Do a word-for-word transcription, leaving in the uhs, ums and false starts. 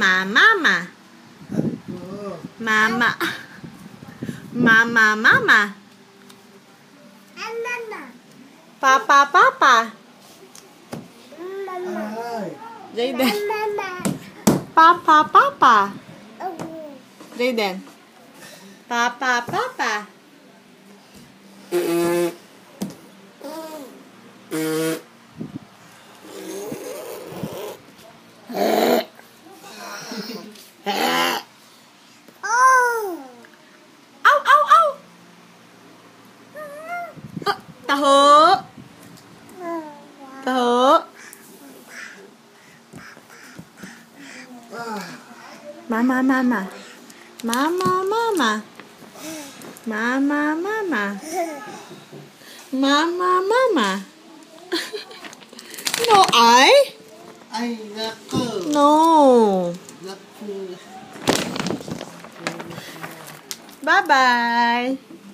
Mama, mama. Mama. Mama, mama. Papa, papa. Jayden. Papa, papa. Jayden. Papa, papa. Au, au, au. Uh, tahu. Tahu. Mama, mama. Mama, mama. Mama, mama. Mama, mama. No, I? Ay, nako. No. Nako. Bye-bye.